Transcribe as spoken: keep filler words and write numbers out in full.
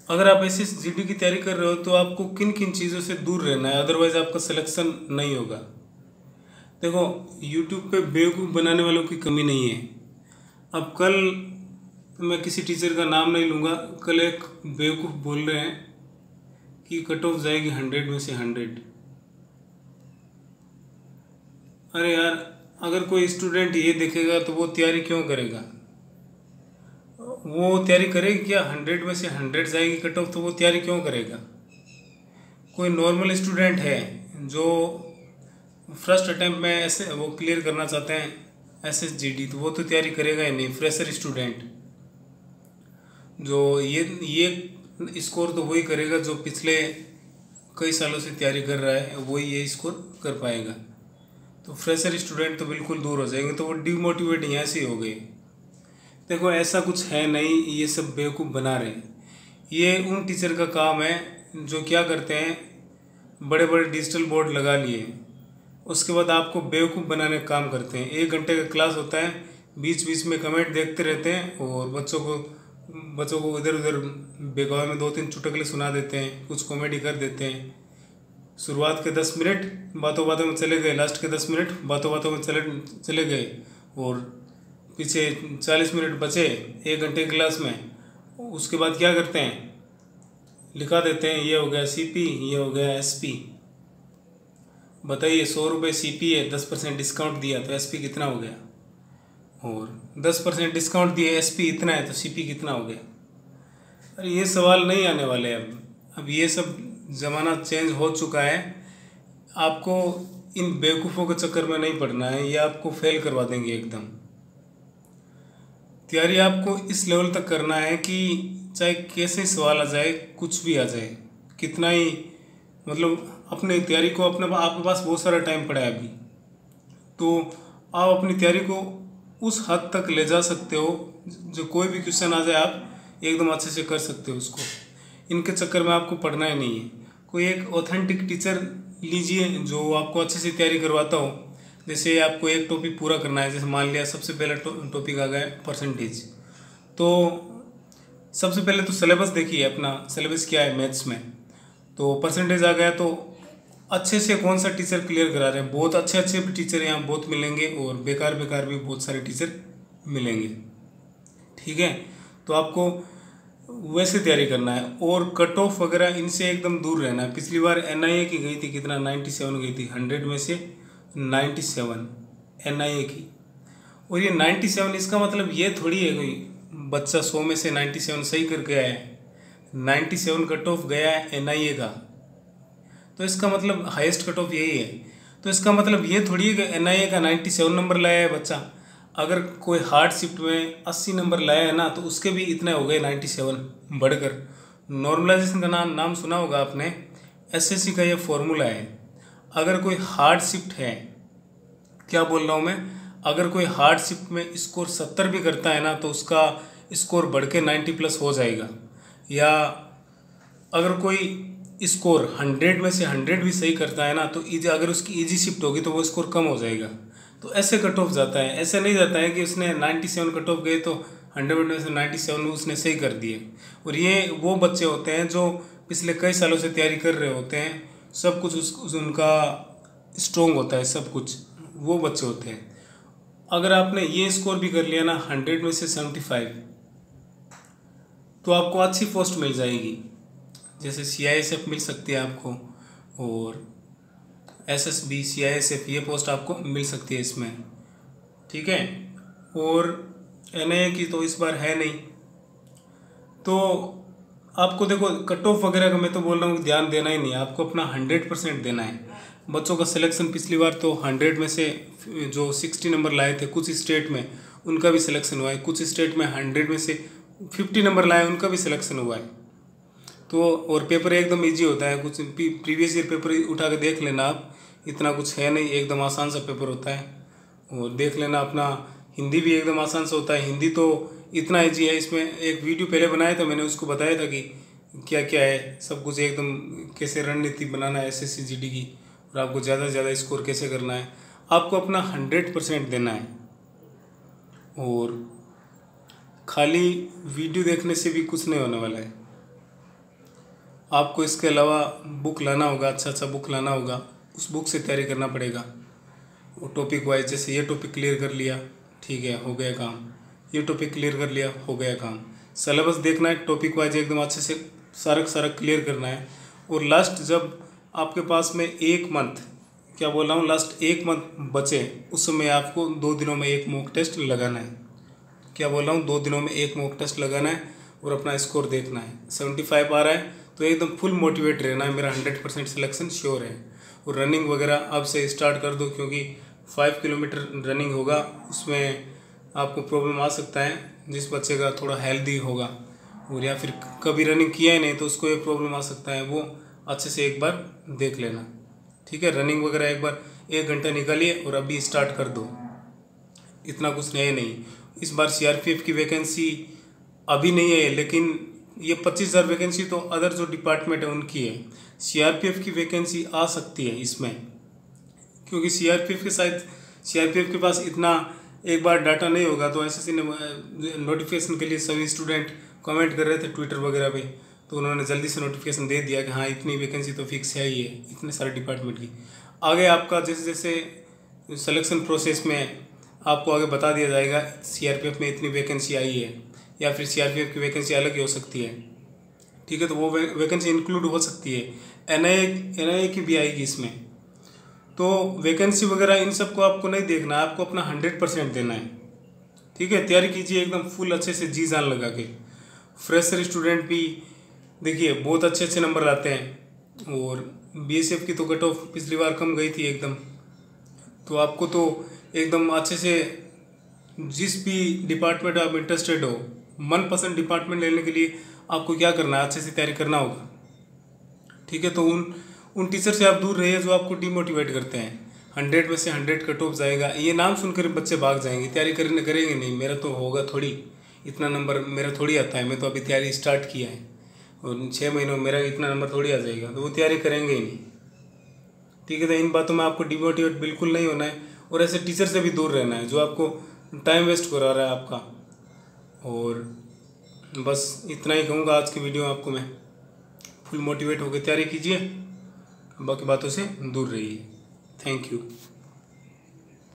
अगर आप S S G D की तैयारी कर रहे हो तो आपको किन किन चीज़ों से दूर रहना है, अदरवाइज आपका सिलेक्शन नहीं होगा। देखो, यूट्यूब पे बेवकूफ़ बनाने वालों की कमी नहीं है। अब कल मैं किसी टीचर का नाम नहीं लूँगा, कल एक बेवकूफ़ बोल रहे हैं कि कट ऑफ जाएगी हंड्रेड में से हंड्रेड। अरे यार, अगर कोई स्टूडेंट ये देखेगा तो वो तैयारी क्यों करेगा? वो तैयारी करेगी क्या? हंड्रेड में से हंड्रेड जाएगी कट ऑफ तो वो तैयारी क्यों करेगा? कोई नॉर्मल स्टूडेंट है जो फर्स्ट अटैम्प्ट में ऐसे वो क्लियर करना चाहते हैं एस एस जी डी, तो वो तो तैयारी करेगा ही नहीं। फ्रेशर स्टूडेंट जो ये ये स्कोर तो वही करेगा जो पिछले कई सालों से तैयारी कर रहा है, वही ये स्कोर कर पाएगा। तो फ्रेशर स्टूडेंट तो बिल्कुल दूर हो जाएंगे, तो वो डिमोटिवेट यहाँ से हो गए। देखो, ऐसा कुछ है नहीं, ये सब बेवकूफ़ बना रहे हैं। ये उन टीचर का काम है जो क्या करते हैं, बड़े बड़े डिजिटल बोर्ड लगा लिए, उसके बाद आपको बेवकूफ़ बनाने का काम करते हैं। एक घंटे का क्लास होता है, बीच बीच में कमेंट देखते रहते हैं और बच्चों को बच्चों को इधर उधर बेगौर में दो तीन चुटकुले सुना देते हैं, कुछ कॉमेडी कर देते हैं। शुरुआत के दस मिनट बातों बातों में चले गए, लास्ट के दस मिनट बातों बातों में चले चले गए और पीछे चालीस मिनट बचे एक घंटे की क्लास में। उसके बाद क्या करते हैं, लिखा देते हैं ये हो गया सी पी, ये हो गया एस पी। बताइए, सौ रुपये सी पी है, दस परसेंट डिस्काउंट दिया तो एस पी कितना हो गया? और दस परसेंट डिस्काउंट दिए, एस पी इतना है तो सी पी कितना हो गया? अरे ये सवाल नहीं आने वाले अब अब ये सब ज़माना चेंज हो चुका है। आपको इन बेवकूफ़ों के चक्कर में नहीं पड़ना है, ये आपको फेल करवा देंगे एकदम। तैयारी आपको इस लेवल तक करना है कि चाहे कैसे सवाल आ जाए, कुछ भी आ जाए, कितना ही मतलब अपने तैयारी को अपने आपके पास बहुत सारा टाइम पड़ा है अभी, तो आप अपनी तैयारी को उस हद तक ले जा सकते हो जो कोई भी क्वेश्चन आ जाए आप एकदम अच्छे से कर सकते हो उसको। इनके चक्कर में आपको पढ़ना ही नहीं है। कोई एक ऑथेंटिक टीचर लीजिए जो आपको अच्छे से तैयारी करवाता हो। जैसे आपको एक टॉपिक पूरा करना है, जैसे मान लिया सबसे पहला टॉपिक आ गया परसेंटेज, तो सबसे पहले तो सिलेबस देखिए अपना, सिलेबस क्या है मैथ्स में। तो परसेंटेज आ गया तो अच्छे से कौन सा टीचर क्लियर करा रहे हैं। बहुत अच्छे अच्छे भी टीचर यहाँ बहुत मिलेंगे और बेकार बेकार भी बहुत सारे टीचर मिलेंगे, ठीक है। तो आपको वैसे तैयारी करना है और कट ऑफ वगैरह इनसे एकदम दूर रहना है। पिछली बार एन आई ए की गई थी कितना, नाइन्टी सेवन गई थी, हंड्रेड में से ninety seven N I A की। और ये नाइन्टी सेवन इसका मतलब ये थोड़ी है कोई बच्चा सौ में से नाइन्टी सेवन सही करके आया है। नाइन्टी सेवन कट ऑफ गया है एन आई ए का, तो इसका मतलब हाईएस्ट कट ऑफ यही है। तो इसका मतलब ये थोड़ी है कि एन आई ए का नाइन्टी सेवन नंबर लाया है बच्चा। अगर कोई हार्ड शिफ्ट में अस्सी नंबर लाया है ना, तो उसके भी इतने हो गए नाइन्टी सेवन बढ़कर। नॉर्मलाइजेशन का नाम नाम सुना होगा आपने, एस एस सी का ये फॉर्मूला है। अगर कोई हार्ड शिफ्ट है, क्या बोल रहा हूँ मैं, अगर कोई हार्ड शिफ्ट में स्कोर सत्तर भी करता है ना, तो उसका स्कोर बढ़ के नाइन्टी प्लस हो जाएगा। या अगर कोई स्कोर हंड्रेड में से हंड्रेड भी सही करता है ना, तो इजी अगर उसकी इजी शिफ्ट होगी तो वो स्कोर कम हो जाएगा। तो ऐसे कट ऑफ जाता है। ऐसे नहीं जाता है कि उसने नाइन्टी सेवन कट ऑफ गए तो हंड्रेड में से नाइन्टी सेवन उसने सही कर दिए। और ये वो बच्चे होते हैं जो पिछले कई सालों से तैयारी कर रहे होते हैं, सब कुछ उस, उस उनका स्ट्रॉन्ग होता है, सब कुछ वो बच्चे होते हैं। अगर आपने ये स्कोर भी कर लिया ना हंड्रेड में से सेवेंटी फाइव, तो आपको अच्छी पोस्ट मिल जाएगी। जैसे सी आई एस एफ मिल सकती है आपको, और S S B, C I S F, ये पोस्ट आपको मिल सकती है इसमें, ठीक है। और एन आई ए की तो इस बार है नहीं। तो आपको देखो कट ऑफ वगैरह का मैं तो बोल रहा हूँ ध्यान देना ही नहीं है, आपको अपना हंड्रेड परसेंट देना है। बच्चों का सिलेक्शन पिछली बार तो हंड्रेड में से जो सिक्सटी नंबर लाए थे कुछ स्टेट में, उनका भी सिलेक्शन हुआ है। कुछ स्टेट में हंड्रेड में से फिफ्टी नंबर लाए, उनका भी सिलेक्शन हुआ है। तो और पेपर एकदम इजी होता है, कुछ प्रीवियस ईयर पेपर उठा के देख लेना आप, इतना कुछ है नहीं, एकदम आसान सा पेपर होता है। और देख लेना अपना हिंदी भी एकदम आसान से होता है। हिंदी तो इतना इजी है, इसमें एक वीडियो पहले बनाया था मैंने, उसको बताया था कि क्या क्या है सब कुछ, एकदम कैसे रणनीति बनाना है S S C G D की, और आपको ज़्यादा से ज़्यादा स्कोर कैसे करना है। आपको अपना हंड्रेड परसेंट देना है। और खाली वीडियो देखने से भी कुछ नहीं होने वाला है। आपको इसके अलावा बुक लाना होगा, अच्छा अच्छा बुक लाना होगा, उस बुक से तैयारी करना पड़ेगा। वो टॉपिक वाइज, जैसे ये टॉपिक क्लियर कर लिया, ठीक है, हो गया काम। ये टॉपिक क्लियर कर लिया, हो गया काम। सिलेबस देखना है, टॉपिक वाइज एकदम अच्छे से सारा सारा क्लियर करना है। और लास्ट जब आपके पास में एक मंथ, क्या बोल रहा हूँ, लास्ट एक मंथ बचे, उस समय आपको दो दिनों में एक मॉक टेस्ट लगाना है। क्या बोल रहा हूँ, दो दिनों में एक मॉक टेस्ट लगाना है और अपना स्कोर देखना है। सेवेंटी फाइव आ रहा है तो एकदम फुल मोटिवेट रहना है, मेरा हंड्रेड परसेंट सिलेक्शन श्योर है। और रनिंग वगैरह अब से स्टार्ट कर दो, क्योंकि फाइव किलोमीटर रनिंग होगा, उसमें आपको प्रॉब्लम आ सकता है। जिस बच्चे का थोड़ा हेल्दी होगा और या फिर कभी रनिंग किया ही नहीं तो उसको ये प्रॉब्लम आ सकता है, वो अच्छे से एक बार देख लेना, ठीक है। रनिंग वगैरह एक बार एक घंटा निकालिए और अभी स्टार्ट कर दो, इतना कुछ नहीं नहीं। इस बार सीआरपीएफ की वैकेंसी अभी नहीं है, लेकिन ये पच्चीस हज़ार वैकेंसी तो अदर जो डिपार्टमेंट है उनकी है। सीआरपीएफ की वैकेंसी आ सकती है इसमें, क्योंकि सीआरपीएफ के शायद सीआरपीएफ के पास इतना एक बार डाटा नहीं होगा। तो एसएससी ने नोटिफिकेशन के लिए सभी स्टूडेंट कमेंट कर रहे थे ट्विटर वगैरह पे, तो उन्होंने जल्दी से नोटिफिकेशन दे दिया कि हाँ इतनी वैकेंसी तो फिक्स है ही है, इतने सारे डिपार्टमेंट की। आगे आपका जैसे जैसे सिलेक्शन प्रोसेस में आपको आगे बता दिया जाएगा सीआरपीएफ में इतनी वैकेंसी आई है, या फिर सीआरपीएफ की वैकेंसी अलग ही हो सकती है, ठीक है। तो वो वैकेंसी इंक्लूड हो सकती है, एनआईए एनआईए की भी आएगी इसमें। तो वैकेंसी वगैरह इन सब को आपको नहीं देखना है, आपको अपना हंड्रेड परसेंट देना है, ठीक है। तैयारी कीजिए एकदम फुल अच्छे से, जी जान लगा के। फ्रेशर स्टूडेंट भी देखिए बहुत अच्छे अच्छे नंबर लाते हैं, और बीएसएफ की तो कट ऑफ पिछली बार कम गई थी एकदम। तो आपको तो एकदम अच्छे से जिस भी डिपार्टमेंट आप इंटरेस्टेड हो, मनपसंद डिपार्टमेंट लेने के लिए आपको क्या करना है, अच्छे से तैयारी करना होगा, ठीक है। तो उन उन टीचर से आप दूर रहिए जो आपको डिमोटिवेट करते हैं। हंड्रेड में से हंड्रेड कट ऑफ जाएगा, ये नाम सुनकर बच्चे भाग जाएंगे, तैयारी करने करेंगे नहीं, मेरा तो होगा थोड़ी, इतना नंबर मेरा थोड़ी आता है, मैं तो अभी तैयारी स्टार्ट किया है और छः महीनों में मेरा इतना नंबर थोड़ी आ जाएगा, तो वो तैयारी करेंगे ही नहीं, ठीक है। तो इन बातों में आपको डिमोटिवेट बिल्कुल नहीं होना है, और ऐसे टीचर से भी दूर रहना है जो आपको टाइम वेस्ट करा रहा है आपका। और बस इतना ही कहूँगा आज की वीडियो आपको मैं। फुल मोटिवेट होकर तैयारी कीजिए, बाकी बातों से दूर रहिए। Thank you.